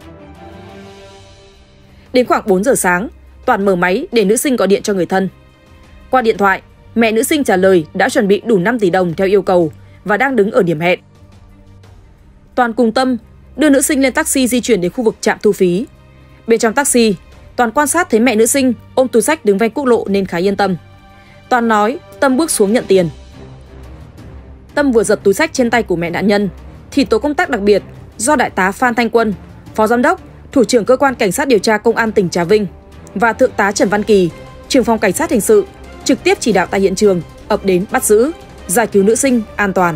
Đến khoảng bốn giờ sáng, Toàn mở máy để nữ sinh gọi điện cho người thân. Qua điện thoại, mẹ nữ sinh trả lời đã chuẩn bị đủ năm tỷ đồng theo yêu cầu và đang đứng ở điểm hẹn. Toàn cùng Tâm đưa nữ sinh lên taxi di chuyển đến khu vực trạm thu phí. Bên trong taxi, Toàn quan sát thấy mẹ nữ sinh ôm túi xách đứng ven quốc lộ nên khá yên tâm. Toàn nói Tâm bước xuống nhận tiền. Tâm vừa giật túi xách trên tay của mẹ nạn nhân thì tổ công tác đặc biệt do đại tá Phan Thanh Quân, phó giám đốc, thủ trưởng cơ quan cảnh sát điều tra công an tỉnh Trà Vinh và thượng tá Trần Văn Kỳ, trưởng phòng cảnh sát hình sự trực tiếp chỉ đạo tại hiện trường ập đến bắt giữ, giải cứu nữ sinh an toàn.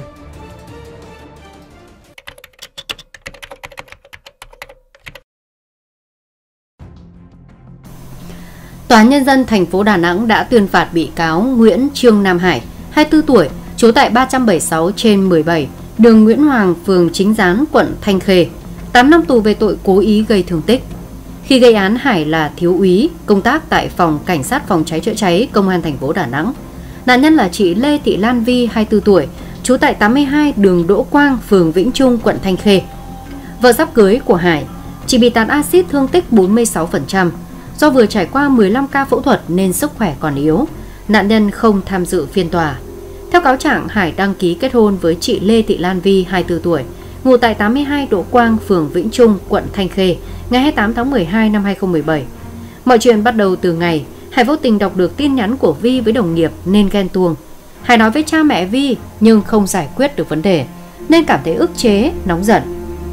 Tòa án Nhân dân thành phố Đà Nẵng đã tuyên phạt bị cáo Nguyễn Trương Nam Hải, hai mươi tư tuổi, trú tại ba trăm bảy mươi sáu trên mười bảy, đường Nguyễn Hoàng, phường Chính Gián, quận Thanh Khê, tám năm tù về tội cố ý gây thương tích. Khi gây án, Hải là thiếu úy, công tác tại phòng cảnh sát phòng cháy chữa cháy công an thành phố Đà Nẵng. Nạn nhân là chị Lê Thị Lan Vi, hai mươi tư tuổi, trú tại tám mươi hai đường Đỗ Quang, phường Vĩnh Trung, quận Thanh Khê. Vợ sắp cưới của Hải, chị bị tạt axit thương tích bốn mươi sáu phần trăm. Do vừa trải qua mười lăm ca phẫu thuật nên sức khỏe còn yếu, nạn nhân không tham dự phiên tòa. Theo cáo trạng, Hải đăng ký kết hôn với chị Lê Thị Lan Vi, hai mươi tư tuổi, ngụ tại tám mươi hai Đỗ Quang, phường Vĩnh Trung, quận Thanh Khê, ngày hai mươi tám tháng mười hai năm hai nghìn không trăm mười bảy. Mọi chuyện bắt đầu từ ngày Hải vô tình đọc được tin nhắn của Vi với đồng nghiệp nên ghen tuông. Hải nói với cha mẹ Vi nhưng không giải quyết được vấn đề nên cảm thấy ức chế, nóng giận.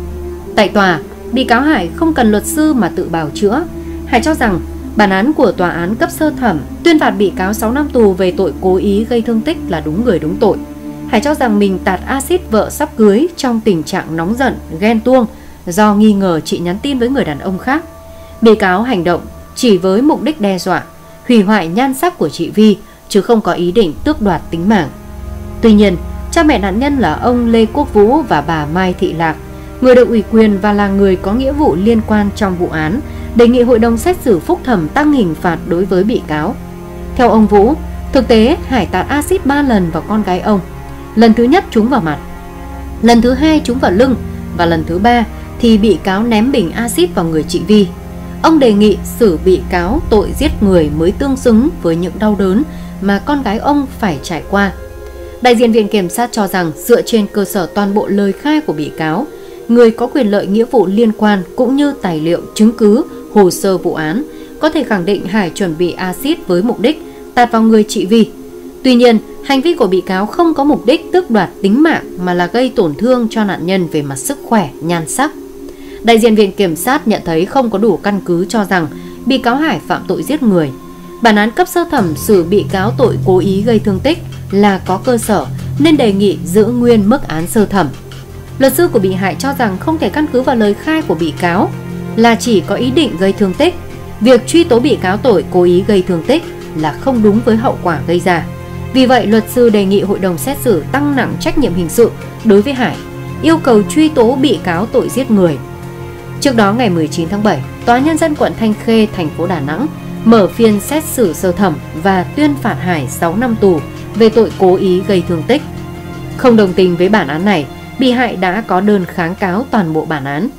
Tại tòa, bị cáo Hải không cần luật sư mà tự bào chữa. Hải cho rằng bản án của tòa án cấp sơ thẩm tuyên phạt bị cáo sáu năm tù về tội cố ý gây thương tích là đúng người đúng tội. Hải cho rằng mình tạt axit vợ sắp cưới trong tình trạng nóng giận, ghen tuông do nghi ngờ chị nhắn tin với người đàn ông khác. Bị cáo hành động chỉ với mục đích đe dọa, hủy hoại nhan sắc của chị Vi chứ không có ý định tước đoạt tính mạng. Tuy nhiên, cha mẹ nạn nhân là ông Lê Quốc Vũ và bà Mai Thị Lạc, người được ủy quyền và là người có nghĩa vụ liên quan trong vụ án, đề nghị hội đồng xét xử phúc thẩm tăng hình phạt đối với bị cáo. Theo ông Vũ, thực tế Hải tạt axit ba lần vào con gái ông. Lần thứ nhất trúng vào mặt, lần thứ hai trúng vào lưng và lần thứ ba thì bị cáo ném bình axit vào người chị Vi. Ông đề nghị xử bị cáo tội giết người mới tương xứng với những đau đớn mà con gái ông phải trải qua. Đại diện viện kiểm sát cho rằng dựa trên cơ sở toàn bộ lời khai của bị cáo, người có quyền lợi nghĩa vụ liên quan cũng như tài liệu chứng cứ, hồ sơ vụ án, có thể khẳng định Hải chuẩn bị axit với mục đích tạt vào người chị Vi. Tuy nhiên, hành vi của bị cáo không có mục đích tước đoạt tính mạng mà là gây tổn thương cho nạn nhân về mặt sức khỏe, nhan sắc. Đại diện viện kiểm sát nhận thấy không có đủ căn cứ cho rằng bị cáo Hải phạm tội giết người. Bản án cấp sơ thẩm xử bị cáo tội cố ý gây thương tích là có cơ sở nên đề nghị giữ nguyên mức án sơ thẩm. Luật sư của bị hại cho rằng không thể căn cứ vào lời khai của bị cáo là chỉ có ý định gây thương tích. Việc truy tố bị cáo tội cố ý gây thương tích là không đúng với hậu quả gây ra. Vì vậy, luật sư đề nghị hội đồng xét xử tăng nặng trách nhiệm hình sự đối với Hải, yêu cầu truy tố bị cáo tội giết người. Trước đó ngày mười chín tháng bảy, Tòa án Nhân dân quận Thanh Khê, thành phố Đà Nẵng mở phiên xét xử sơ thẩm và tuyên phạt Hải sáu năm tù về tội cố ý gây thương tích. Không đồng tình với bản án này, bị hại đã có đơn kháng cáo toàn bộ bản án.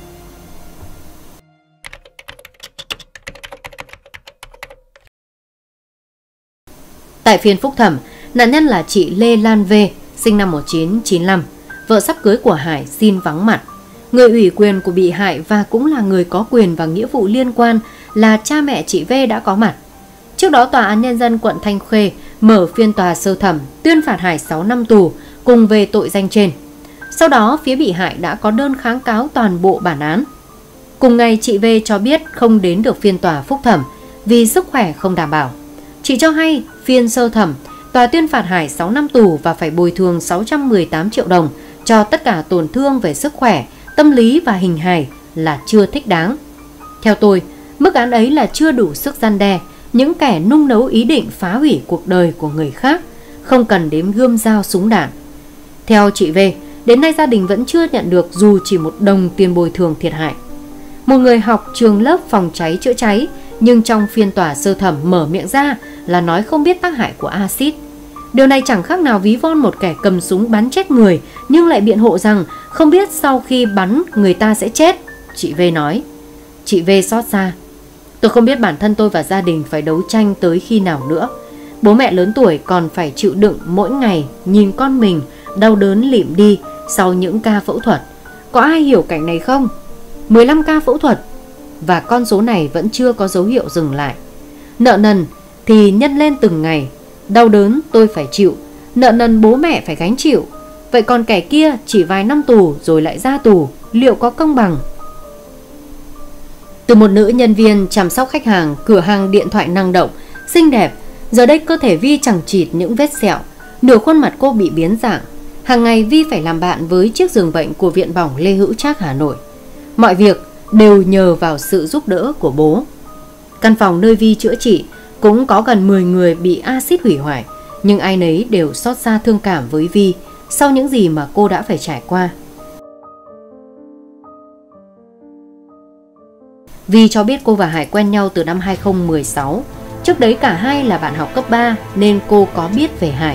Tại phiên phúc thẩm, nạn nhân là chị Lê Lan V, sinh năm một nghìn chín trăm chín mươi lăm, vợ sắp cưới của Hải xin vắng mặt. Người ủy quyền của bị hại và cũng là người có quyền và nghĩa vụ liên quan là cha mẹ chị V đã có mặt. Trước đó, Tòa án Nhân dân quận Thanh Khê mở phiên tòa sơ thẩm tuyên phạt Hải sáu năm tù cùng về tội danh trên. Sau đó, phía bị hại đã có đơn kháng cáo toàn bộ bản án. Cùng ngày, chị V cho biết không đến được phiên tòa phúc thẩm vì sức khỏe không đảm bảo. Chị cho hay phiên sơ thẩm, tòa tuyên phạt Hải sáu năm tù và phải bồi thường sáu trăm mười tám triệu đồng cho tất cả tổn thương về sức khỏe, tâm lý và hình hài là chưa thích đáng. Theo tôi, mức án ấy là chưa đủ sức răn đe những kẻ nung nấu ý định phá hủy cuộc đời của người khác, không cần đếm gươm dao súng đạn. Theo chị V, đến nay gia đình vẫn chưa nhận được dù chỉ một đồng tiền bồi thường thiệt hại. Một người học trường lớp phòng cháy chữa cháy nhưng trong phiên tòa sơ thẩm mở miệng ra là nói không biết tác hại của axit. Điều này chẳng khác nào ví von một kẻ cầm súng bắn chết người nhưng lại biện hộ rằng không biết sau khi bắn người ta sẽ chết. Chị V nói. Chị V xót xa. Tôi không biết bản thân tôi và gia đình phải đấu tranh tới khi nào nữa. Bố mẹ lớn tuổi còn phải chịu đựng mỗi ngày nhìn con mình đau đớn lịm đi sau những ca phẫu thuật. Có ai hiểu cảnh này không? mười lăm ca phẫu thuật và con số này vẫn chưa có dấu hiệu dừng lại. Nợ nần thì nhân lên từng ngày. Đau đớn tôi phải chịu, nợ nần bố mẹ phải gánh chịu. Vậy còn kẻ kia chỉ vài năm tù rồi lại ra tù, liệu có công bằng? Từ một nữ nhân viên chăm sóc khách hàng cửa hàng điện thoại năng động, xinh đẹp, giờ đây cơ thể Vi chẳng chịt những vết sẹo, nửa khuôn mặt cô bị biến dạng. Hàng ngày Vi phải làm bạn với chiếc giường bệnh của Viện Bỏng Lê Hữu Trác Hà Nội. Mọi việc đều nhờ vào sự giúp đỡ của bố. Căn phòng nơi Vi chữa trị cũng có gần mười người bị axit hủy hoại, nhưng ai nấy đều xót xa thương cảm với Vi sau những gì mà cô đã phải trải qua. Vi cho biết cô và Hải quen nhau từ năm hai không một sáu. Trước đấy cả hai là bạn học cấp ba nên cô có biết về Hải.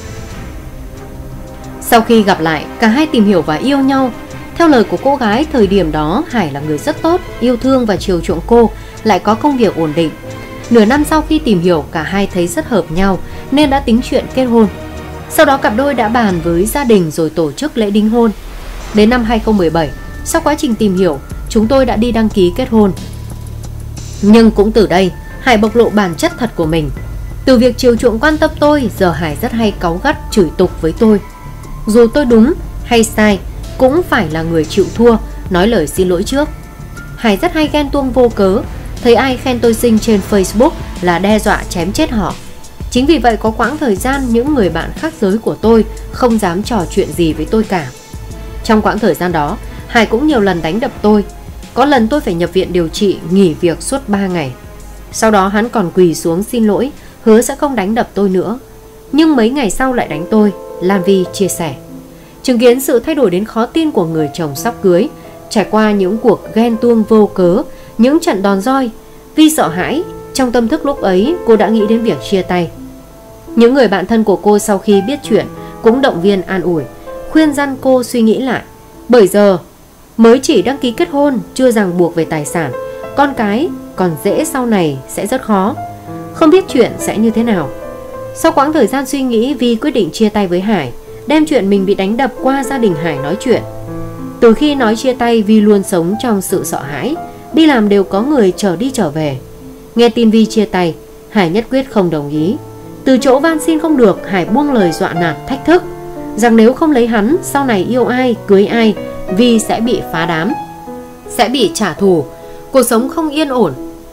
Sau khi gặp lại, cả hai tìm hiểu và yêu nhau. Theo lời của cô gái, thời điểm đó Hải là người rất tốt, yêu thương và chiều chuộng cô, lại có công việc ổn định. Nửa năm sau khi tìm hiểu, cả hai thấy rất hợp nhau nên đã tính chuyện kết hôn. Sau đó cặp đôi đã bàn với gia đình rồi tổ chức lễ đính hôn. Đến năm hai không một bảy, sau quá trình tìm hiểu, chúng tôi đã đi đăng ký kết hôn. Nhưng cũng từ đây, Hải bộc lộ bản chất thật của mình. Từ việc chiều chuộng quan tâm tôi, giờ Hải rất hay cáu gắt chửi tục với tôi. Dù tôi đúng hay sai, cũng phải là người chịu thua, nói lời xin lỗi trước. Hải rất hay ghen tuông vô cớ, thấy ai khen tôi xinh trên Facebook là đe dọa chém chết họ. Chính vì vậy có quãng thời gian những người bạn khác giới của tôi không dám trò chuyện gì với tôi cả. Trong quãng thời gian đó, Hải cũng nhiều lần đánh đập tôi. Có lần tôi phải nhập viện điều trị, nghỉ việc suốt ba ngày. Sau đó hắn còn quỳ xuống xin lỗi, hứa sẽ không đánh đập tôi nữa. Nhưng mấy ngày sau lại đánh tôi, Lan Vi chia sẻ. Chứng kiến sự thay đổi đến khó tin của người chồng sắp cưới, trải qua những cuộc ghen tuông vô cớ, những trận đòn roi, Vi sợ hãi. Trong tâm thức lúc ấy, cô đã nghĩ đến việc chia tay. Những người bạn thân của cô sau khi biết chuyện cũng động viên an ủi, khuyên răn cô suy nghĩ lại. Bởi giờ mới chỉ đăng ký kết hôn, chưa ràng buộc về tài sản, con cái còn dễ sau này sẽ rất khó, không biết chuyện sẽ như thế nào. Sau quãng thời gian suy nghĩ, Vi quyết định chia tay với Hải, đem chuyện mình bị đánh đập qua gia đình Hải nói chuyện. Từ khi nói chia tay, Vi luôn sống trong sự sợ hãi, đi làm đều có người chở đi trở về. Nghe tin Vi chia tay, Hải nhất quyết không đồng ý. Từ chỗ van xin không được, Hải buông lời dọa nạt thách thức rằng nếu không lấy hắn, sau này yêu ai, cưới ai, Vi sẽ bị phá đám, sẽ bị trả thù, cuộc sống không yên ổn.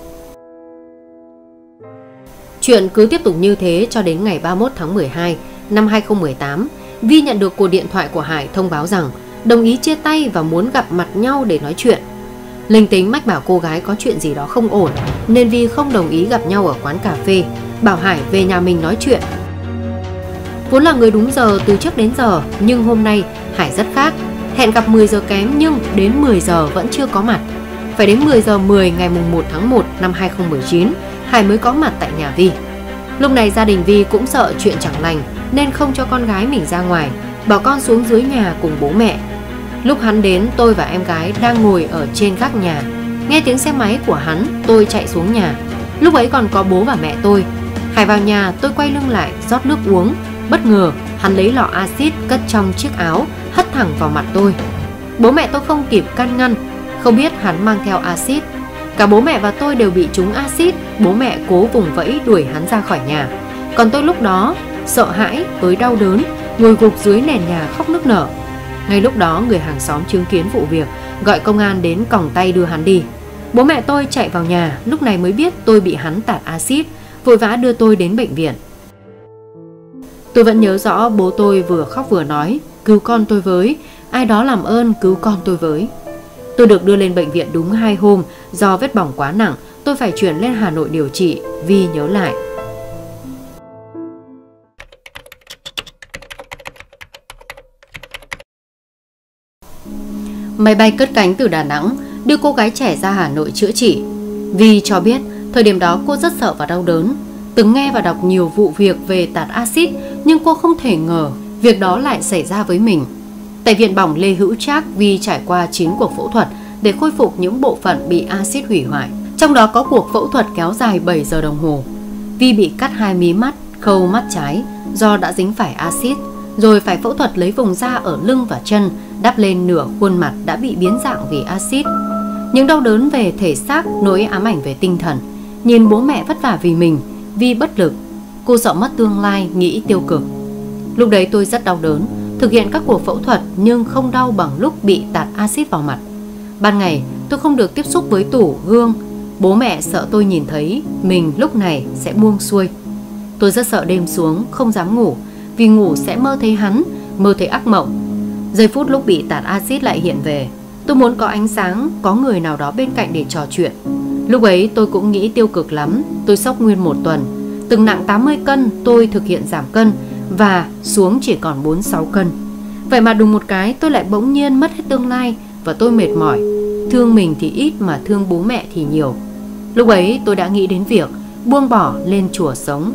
Chuyện cứ tiếp tục như thế cho đến ngày ba mươi mốt tháng mười hai năm hai không một tám, Vi nhận được cuộc điện thoại của Hải thông báo rằng đồng ý chia tay và muốn gặp mặt nhau để nói chuyện. Linh tính mách bảo cô gái có chuyện gì đó không ổn nên Vi không đồng ý gặp nhau ở quán cà phê, bảo Hải về nhà mình nói chuyện. Vốn là người đúng giờ từ trước đến giờ, nhưng hôm nay Hải rất khác. Hẹn gặp mười giờ kém nhưng đến mười giờ vẫn chưa có mặt. Phải đến mười giờ mười ngày một tháng một năm hai không một chín, Hải mới có mặt tại nhà Vi. Lúc này gia đình Vi cũng sợ chuyện chẳng lành nên không cho con gái mình ra ngoài, bảo con xuống dưới nhà cùng bố mẹ. Lúc hắn đến, tôi và em gái đang ngồi ở trên gác nhà. Nghe tiếng xe máy của hắn, tôi chạy xuống nhà. Lúc ấy còn có bố và mẹ tôi. Hải vào nhà, tôi quay lưng lại rót nước uống. Bất ngờ hắn lấy lọ axit cất trong chiếc áo hất thẳng vào mặt tôi. Bố mẹ tôi không kịp can ngăn, không biết hắn mang theo axit. Cả bố mẹ và tôi đều bị trúng axit. Bố mẹ cố vùng vẫy đuổi hắn ra khỏi nhà. Còn tôi lúc đó sợ hãi với đau đớn, ngồi gục dưới nền nhà khóc nức nở. Ngay lúc đó người hàng xóm chứng kiến vụ việc gọi công an đến còng tay đưa hắn đi. Bố mẹ tôi chạy vào nhà, lúc này mới biết tôi bị hắn tạt axit, vội vã đưa tôi đến bệnh viện. Tôi vẫn nhớ rõ bố tôi vừa khóc vừa nói, cứu con tôi với, ai đó làm ơn cứu con tôi với. Tôi được đưa lên bệnh viện đúng hai hôm, do vết bỏng quá nặng, tôi phải chuyển lên Hà Nội điều trị. Vi nhớ lại. Máy bay cất cánh từ Đà Nẵng đưa cô gái trẻ ra Hà Nội chữa trị. Vi cho biết thời điểm đó cô rất sợ và đau đớn. Từng nghe và đọc nhiều vụ việc về tạt axit, nhưng cô không thể ngờ việc đó lại xảy ra với mình. Tại viện bỏng Lê Hữu Trác, Vi trải qua chín cuộc phẫu thuật để khôi phục những bộ phận bị axit hủy hoại. Trong đó có cuộc phẫu thuật kéo dài bảy giờ đồng hồ. Vi bị cắt hai mí mắt, khâu mắt trái do đã dính phải axit, rồi phải phẫu thuật lấy vùng da ở lưng và chân, đắp lên nửa khuôn mặt đã bị biến dạng vì axit. Những đau đớn về thể xác, nỗi ám ảnh về tinh thần. Nhìn bố mẹ vất vả vì mình, Vi bất lực. Cô sợ mất tương lai, nghĩ tiêu cực. Lúc đấy tôi rất đau đớn, thực hiện các cuộc phẫu thuật nhưng không đau bằng lúc bị tạt axit vào mặt. Ban ngày tôi không được tiếp xúc với tủ, gương. Bố mẹ sợ tôi nhìn thấy mình lúc này sẽ buông xuôi. Tôi rất sợ đêm xuống, không dám ngủ, vì ngủ sẽ mơ thấy hắn, mơ thấy ác mộng. Giây phút lúc bị tạt axit lại hiện về. Tôi muốn có ánh sáng, có người nào đó bên cạnh để trò chuyện. Lúc ấy tôi cũng nghĩ tiêu cực lắm. Tôi sốc nguyên một tuần. Từng nặng tám mươi cân, tôi thực hiện giảm cân và xuống chỉ còn bốn mươi sáu cân. Vậy mà đùng một cái tôi lại bỗng nhiên mất hết tương lai và tôi mệt mỏi. Thương mình thì ít mà thương bố mẹ thì nhiều. Lúc ấy tôi đã nghĩ đến việc buông bỏ lên chùa sống.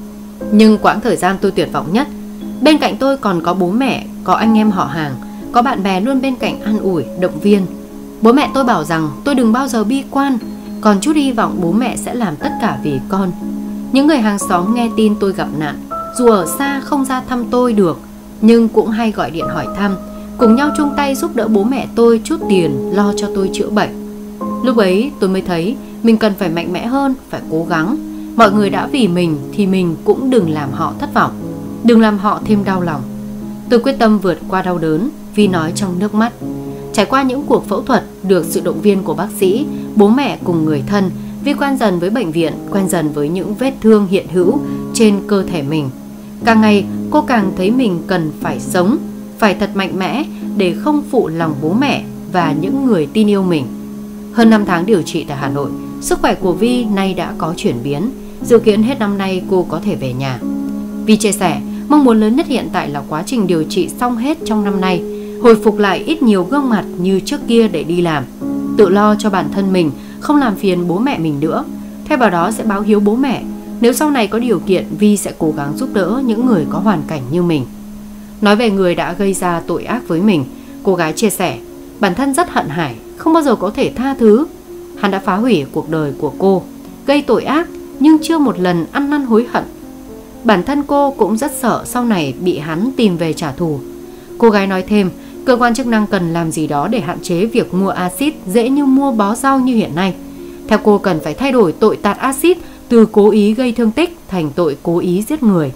Nhưng quãng thời gian tôi tuyệt vọng nhất, bên cạnh tôi còn có bố mẹ, có anh em họ hàng, có bạn bè luôn bên cạnh an ủi, động viên. Bố mẹ tôi bảo rằng tôi đừng bao giờ bi quan, còn chút hy vọng bố mẹ sẽ làm tất cả vì con. Những người hàng xóm nghe tin tôi gặp nạn, dù ở xa không ra thăm tôi được, nhưng cũng hay gọi điện hỏi thăm, cùng nhau chung tay giúp đỡ bố mẹ tôi chút tiền lo cho tôi chữa bệnh. Lúc ấy tôi mới thấy mình cần phải mạnh mẽ hơn, phải cố gắng. Mọi người đã vì mình thì mình cũng đừng làm họ thất vọng, đừng làm họ thêm đau lòng. Tôi quyết tâm vượt qua đau đớn, Vi nói trong nước mắt. Trải qua những cuộc phẫu thuật, được sự động viên của bác sĩ, bố mẹ cùng người thân, Vi quen dần với bệnh viện, quen dần với những vết thương hiện hữu trên cơ thể mình. Càng ngày cô càng thấy mình cần phải sống, phải thật mạnh mẽ để không phụ lòng bố mẹ và những người tin yêu mình. Hơn năm tháng điều trị tại Hà Nội, sức khỏe của Vi nay đã có chuyển biến. Dự kiến hết năm nay cô có thể về nhà. Vi chia sẻ, mong muốn lớn nhất hiện tại là quá trình điều trị xong hết trong năm nay, hồi phục lại ít nhiều gương mặt như trước kia để đi làm, tự lo cho bản thân mình, không làm phiền bố mẹ mình nữa. Thay vào đó sẽ báo hiếu bố mẹ. Nếu sau này có điều kiện, Vi sẽ cố gắng giúp đỡ những người có hoàn cảnh như mình. Nói về người đã gây ra tội ác với mình, cô gái chia sẻ, bản thân rất hận Hải, không bao giờ có thể tha thứ. Hắn đã phá hủy cuộc đời của cô, gây tội ác nhưng chưa một lần ăn năn hối hận. Bản thân cô cũng rất sợ sau này bị hắn tìm về trả thù. Cô gái nói thêm, cơ quan chức năng cần làm gì đó để hạn chế việc mua axit dễ như mua bó rau như hiện nay. Theo cô cần phải thay đổi tội tạt axit từ cố ý gây thương tích thành tội cố ý giết người.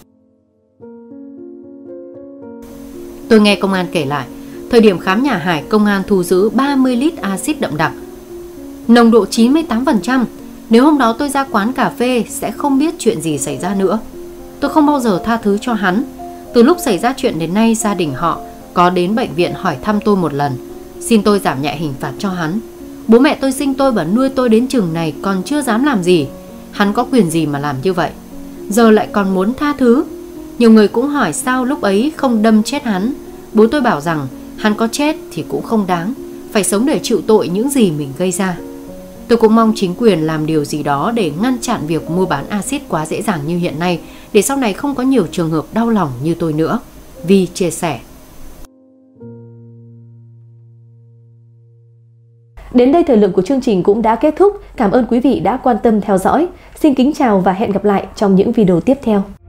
Tôi nghe công an kể lại, thời điểm khám nhà Hải, công an thu giữ ba mươi lít axit đậm đặc, nồng độ chín mươi tám phần trăm. Nếu hôm đó tôi ra quán cà phê sẽ không biết chuyện gì xảy ra nữa. Tôi không bao giờ tha thứ cho hắn. Từ lúc xảy ra chuyện đến nay, gia đình họ có đến bệnh viện hỏi thăm tôi một lần, xin tôi giảm nhẹ hình phạt cho hắn. Bố mẹ tôi sinh tôi và nuôi tôi đến chừng này còn chưa dám làm gì. Hắn có quyền gì mà làm như vậy? Giờ lại còn muốn tha thứ. Nhiều người cũng hỏi sao lúc ấy không đâm chết hắn. Bố tôi bảo rằng hắn có chết thì cũng không đáng, phải sống để chịu tội những gì mình gây ra. Tôi cũng mong chính quyền làm điều gì đó để ngăn chặn việc mua bán axit quá dễ dàng như hiện nay, để sau này không có nhiều trường hợp đau lòng như tôi nữa. Vi chia sẻ. Đến đây thời lượng của chương trình cũng đã kết thúc. Cảm ơn quý vị đã quan tâm theo dõi. Xin kính chào và hẹn gặp lại trong những video tiếp theo.